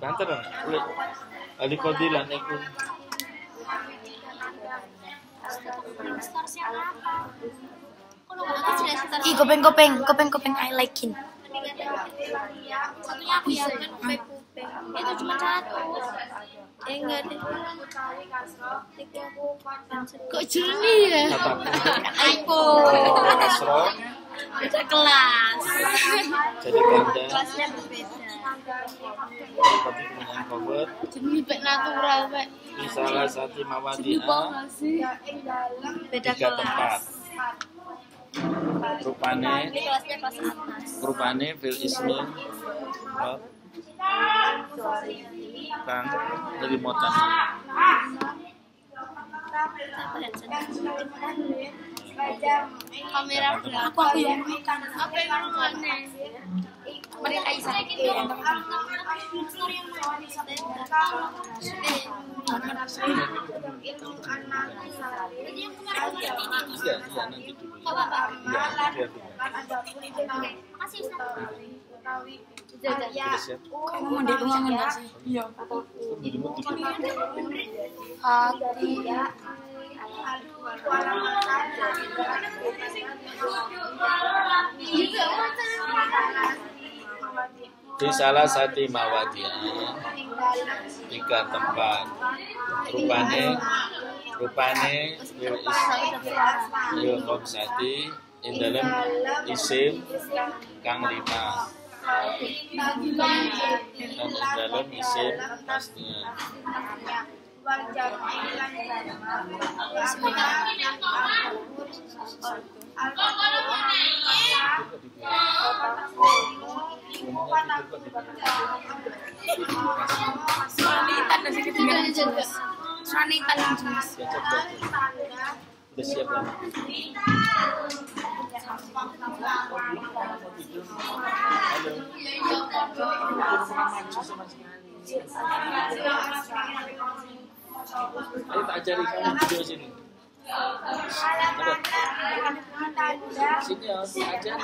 Banter lek Ali Fadilan iku. Ih, kopeng I like-in. Satunya aku ya kan kuping. Itu cuma satu. Enggak deh. Kok jernih ya? Aku. Kasro Beda kelas. jadi ganda. Kelasnya berbeda. Tapi dengan cover Jernih baik natural, Pak. di salah satu Jernih Mawadia banget sih. Beda 3 tempat. kelas. Rupane Ini kelasnya kelas atas. rupane fil ismi kang dari motan. Kamera Aku yang makan. apa yang aneh? Mereka isa. Iya nanti dulu. Iya siap. Kamu mau di ruangan nggak sih? Iya. Hati. Di salah satu Mawadia 3 tempat. Rupane fil khamsati ing dalam isim kang 5 dan ing dalam isim asnya. Sanitan dan sedikit dengan jelas. Sanitan yang jelas. Udah siap kan? Ayo tak ajari kamu video sini. Sini ya, ajari.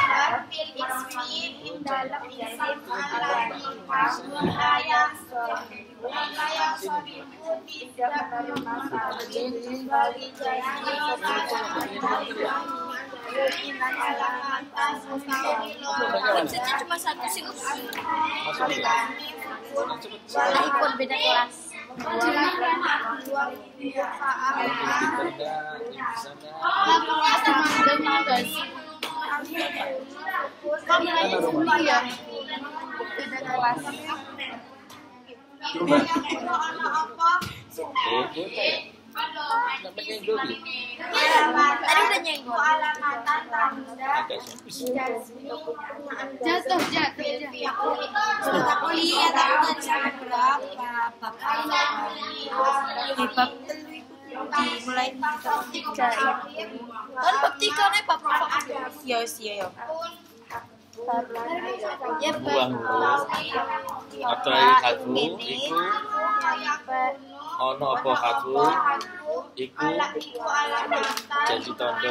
Konsepnya cuma satu sih. Masuk ya. Lah ikut beda kelas. Tadi udah nyenggol. Jatuh. Aku lihat aku cara berapa bapak Di bab dimulai di bab 3 itu. kan bab 3 nih bab provok. Iya. Ya buang huruf atau hatu iku ono apa hatu iku jadi tondo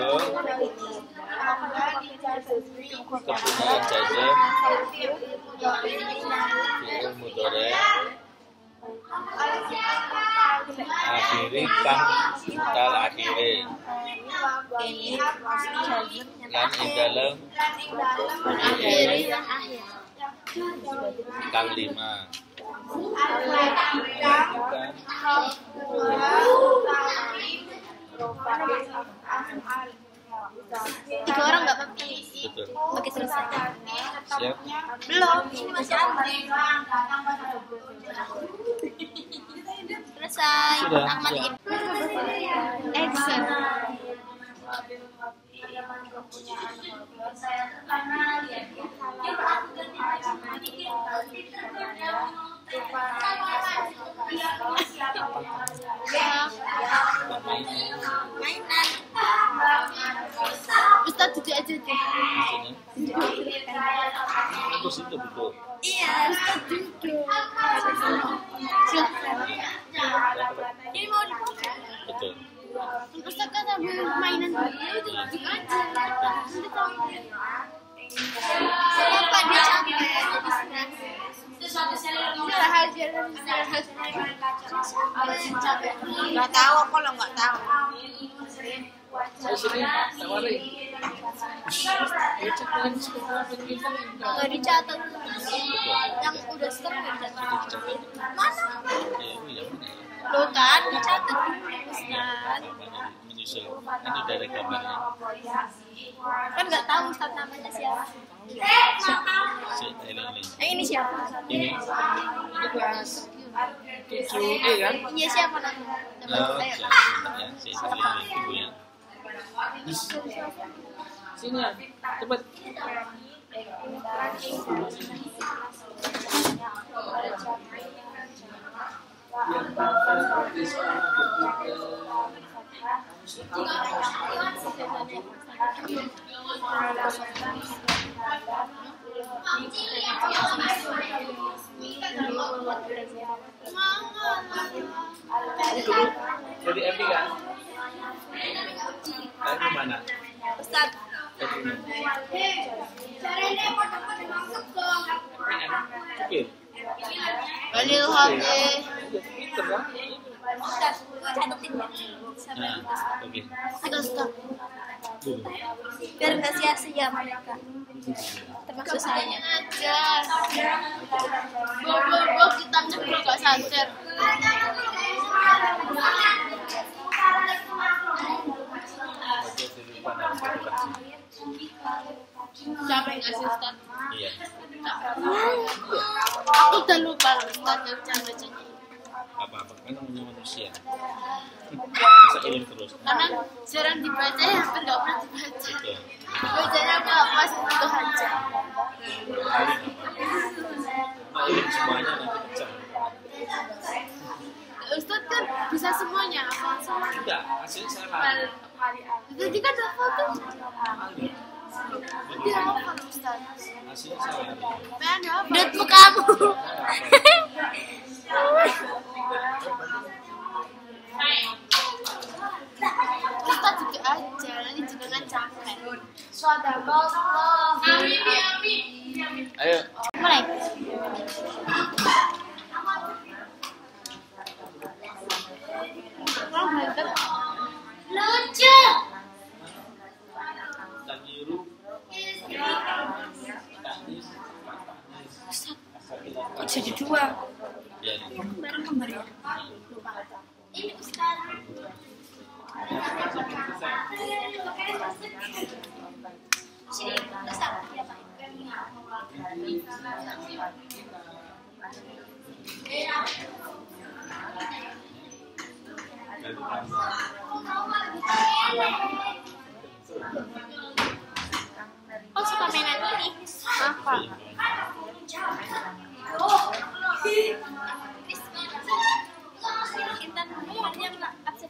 kepunyaan jazam fi'il mudhari akhiri kang mutal akhire ini lan ing dalem akhir kang 5 tiga orang nggak pakai betul pakai selesai siap belum ini masih ada selesai Sudah, Ahmad siap. Action mainan Ustaz duduk aja deh sini itu situ betul iya Ustaz duduk ini mau dipakai betul Ustaz kan sambil mainan dulu duduk aja nanti kenapa dia capek jadi stres biar istirahat. Nggak tahu, aku lo nggak tahu. Ayo sini, tawarin. Ayo cek lagi sekolah pendidikan. Nggak dicatat. Yang udah setengah nggak dicatat. Mana? Ya, yang mana ya? Lo kan dicatat Ustaz. Menyusul. Ini udah ada gambarnya. Kan nggak tahu Ustaz namanya siapa. Ini siapa? Ini. Ini kelas 7E kan? Iya siapa namanya? Oh, Ayo. ya, saya itu ya. Sini ya, cepet. Kamu dulu dari MD kan? Kamu kemana? Ustaz. Dari ini. Oke. Balil hati. Pinter kan? Ustaz, catetin ya. Nah, oke. Ustaz, Ustaz. Dulu. Biar nggak sia-sia mereka. Termasuk saya. Bobo kita nyebrang nggak sadar. Siapa yang ngasih Ustaz? Iya. Aku udah lupa Ustaz yang baca-bacanya. Apa-apa kan namanya manusia. Bisa kirim terus. Karena jarang dibaca ya, hampir nggak pernah dibaca. Betul. Bacanya nggak pas itu aja. Kali kirim semuanya nanti pecah. Ustaz kan bisa semuanya, apa salah? Tidak, hasilnya salah. Jadi kan ada foto. Kali. Dia apa Ustaz? Hasilnya salah. Pengen apa? Datmu kamu. Ustaz juga aja, nanti juga nggak capek. Ayo. Mulai. Lucu. Tangiru. Kok jadi dua? Ya. Bareng kembar ya. Ini Ustaz. Sini, Ustaz. Oh, suka mainan ini. Apa? Intan harinya nggak absen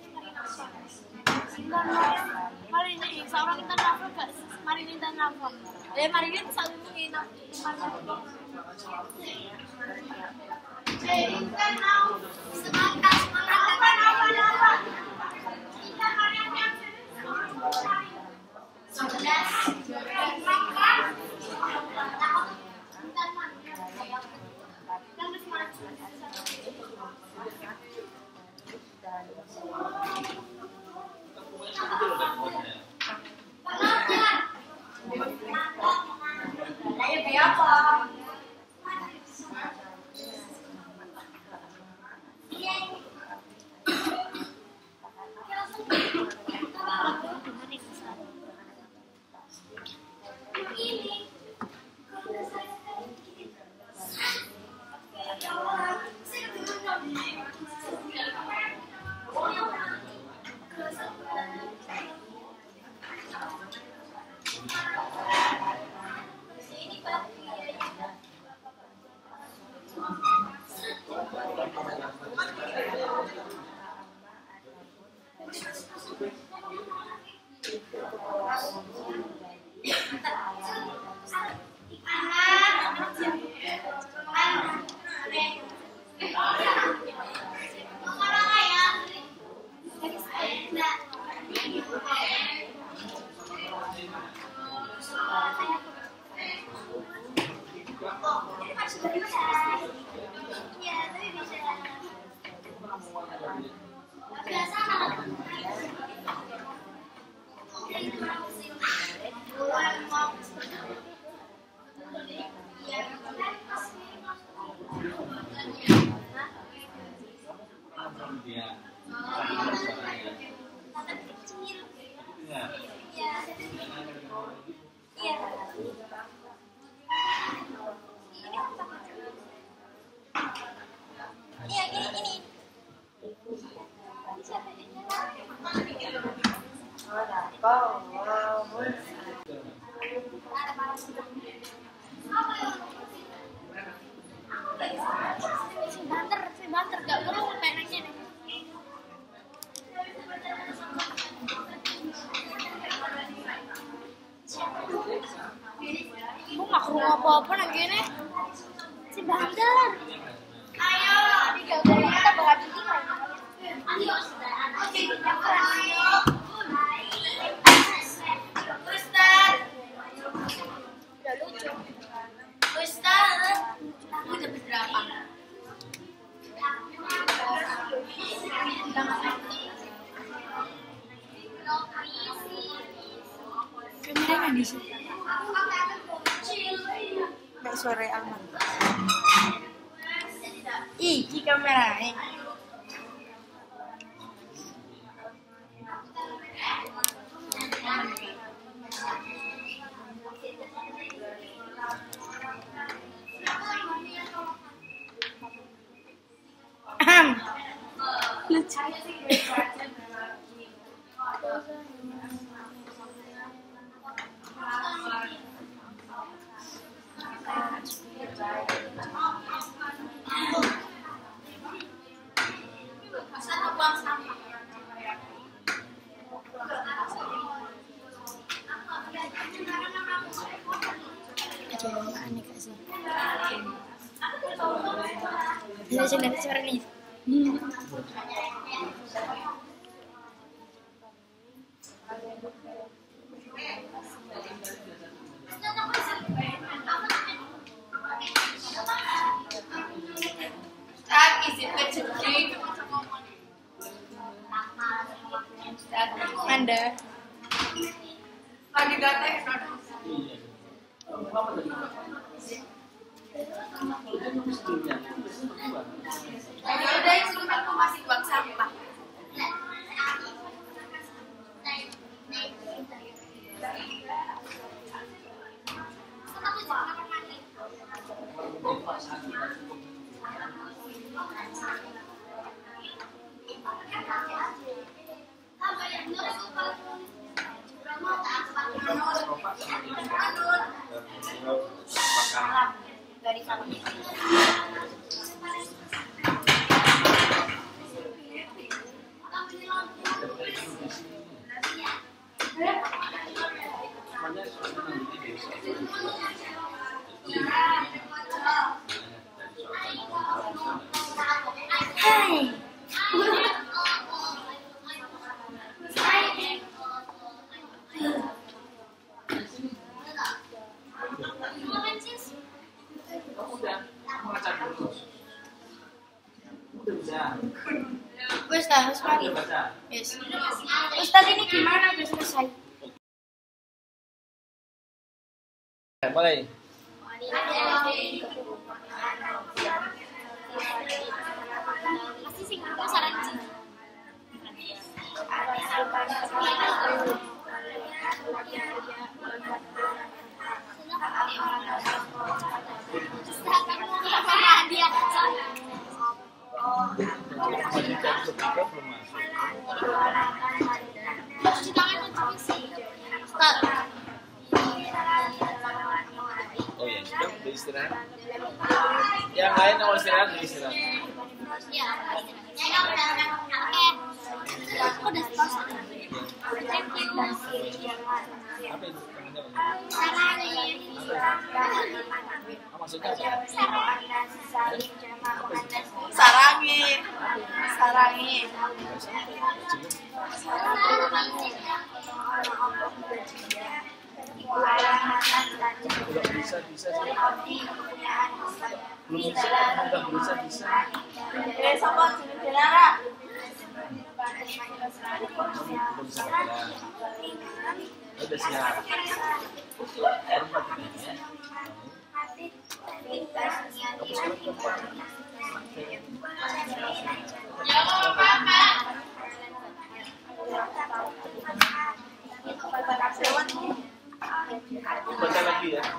hari ini seorang Intan Rafa nggak hari ini Intan Rafa hari ini selalu menginap Si banter, gak kurang sampai nangnya nih. Aku gak kurang apa-apa nangnya nih. Si banter. Ayo, gak kurang kita bahas ini lagi. Ustaz. Udah lucu. Ustaz. Aku udah berapa? Kameranya di sini. Mek suara Alman. Iki kameranya. Lucu. Coba aneh gak sih? Bisa dengar suara nih. Manda. Lagi gate. Udah itu aku masih buang sampah. Dari kami. Hai. Ustaz, mari. Yes. Ustaz ini gimana? Udah selesai. Mulai. Masih sih aku saran sih. Dia Belum masuk. cuci tangan dan cuci sih. Oh ya, sudah istirahat. Yang lain mau istirahat, istirahat. Ya, oke. Aku udah selesai. Thank you. Apa itu? Sarangin. Maksudnya apa? Sarangin. Sarangin. Sarangin. bisa sih. Belum bisa, nggak bisa. Sama jenis Dilara. Belum bisa baca. Udah siap. Perempat ini ya. Kamu sekarang perempat. Baca lagi ya.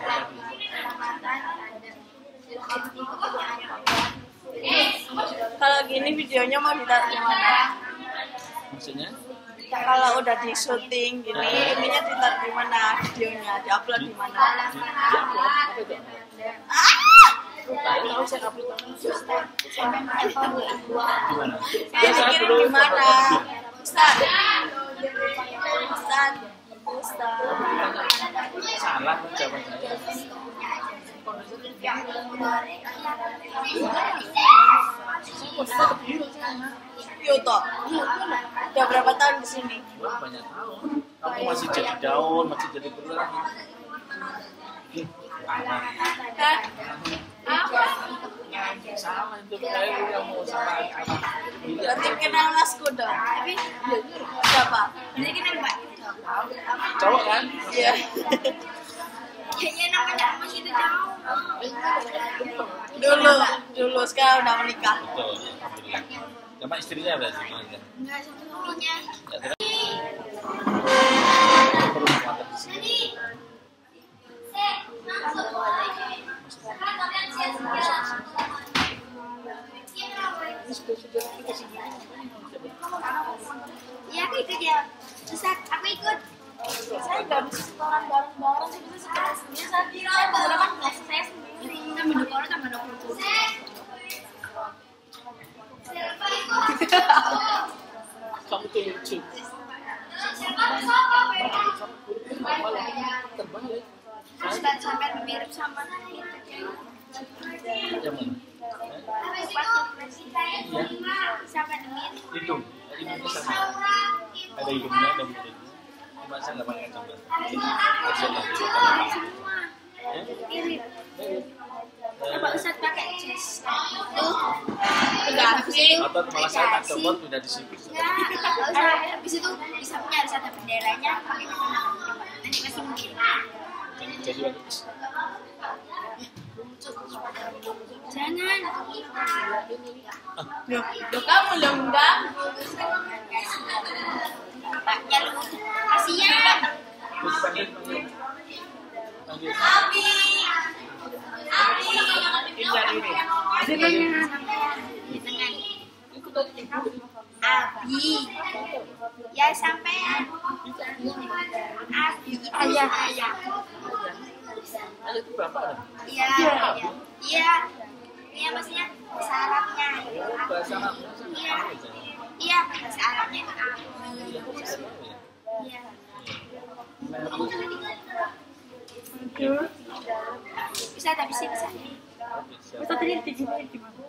Kalau gini videonya mau ditaruh di mana? Maksudnya? Kalau udah di syuting gini, ininya ditaruh di mana? Videonya diupload di mana? Ya, apa itu? Tahu saya upload gimana? Saya dikirim di mana? Ustaz. Salah jawaban saya. Yoto. Udah berapa tahun di sini? Wah, banyak tahun. Kamu masih jadi daun, masih jadi beras. Kan? Salah itu kayak yang mau salah. Berarti kenal Masku dong. Tapi siapa? Ini kita Mbak. Cowok kan? Iya. Kayaknya namanya Mas itu jauh. Dulu sekarang udah menikah. Betul, alhamdulillah. Sama istrinya berarti mana? Enggak satu dulunya. Ya, terus perlu mantap di sini. Iya, aku ikut ya. Ustaz, aku ikut. Saya nggak bisa setoran bareng-bareng sih, bisa sekolah sendiri. Saya baru kan nggak saya sendiri. Tambah 2 orang tambah 20. Kamu tuh lucu. Terbalik. Ustaz sampai mirip sama itu. Yang mana? Sampai mirip. Hidung. Hidungnya sama. Ada hidungnya, ada mulutnya. Cuma saya nggak pakai kacamata. Ya? Mirip. Coba Ustaz pakai jas. Udah sih. Atau malah saya tak copot udah di sini. Habis itu bisa punya ada satu benderanya pakai kacamata. Nanti masih mungkin. Jadi Jangan. Loh kamu dong bang. Paknya lu. Kasihan. panggil. Abi. Indah ini. Di tengah. Abi. Ya sampean. Abi. Ayah. Ada itu berapa? Iya. Iya. Iya maksudnya bahasa Arabnya. Bahasa Arab. Iya. Iya bahasa Arabnya itu Abi. Iya. Bisa tapi sih bisa. Bisa tadi di mana?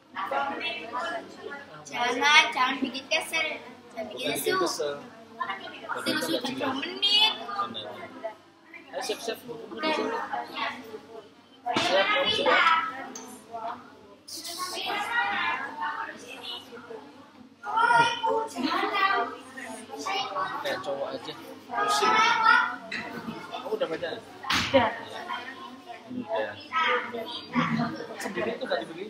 Jangan bikin kesel. Jangan bikin lesu. Tunggu sudah 2 menit. Ayo siap-siap. Siap, kamu siap. Kayak cowok aja. Pusing. Kamu udah baca? Udah. Udah. Sendiri tuh tadi begini.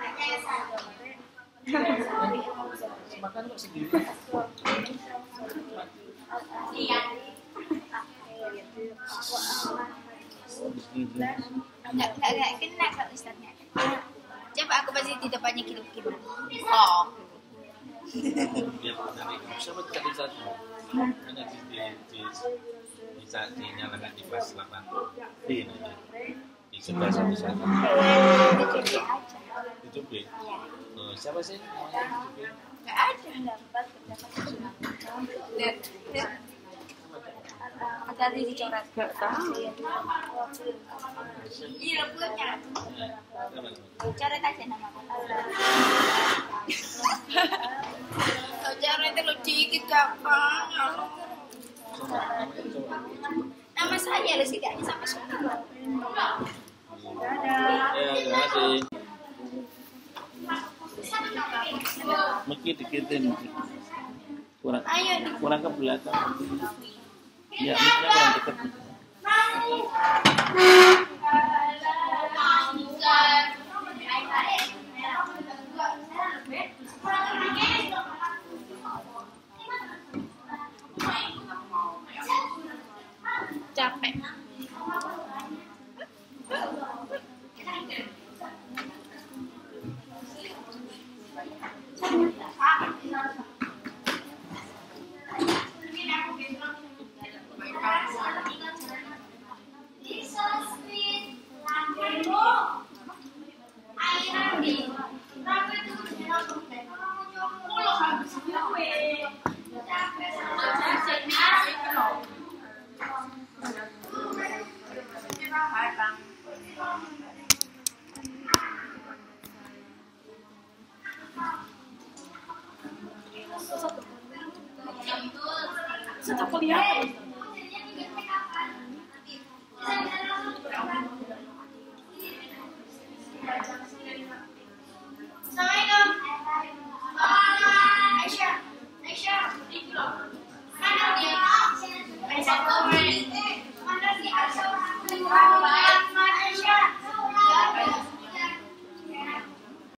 Makan kok sendiri. Enggak kena kalau Ustaznya. Coba aku pasti di depannya gimana. Oh. Biar nanti siapa tadi satu. Hanya dinyalakan di kelas 8 di sebelah satu sana. Itu aja. Itu B. Siapa sih? Enggak ada. Ada dicoret. Gak tahu. Iya punya. Coret aja nama aku. Coret itu dikit gampang. Nama saya lah setidaknya sampai 10. Ya, terima kasih. Mungkin dikitin kurang kurang ke belakang. Ya, miknya kurang dekat. Capek. Sudah kelihatan.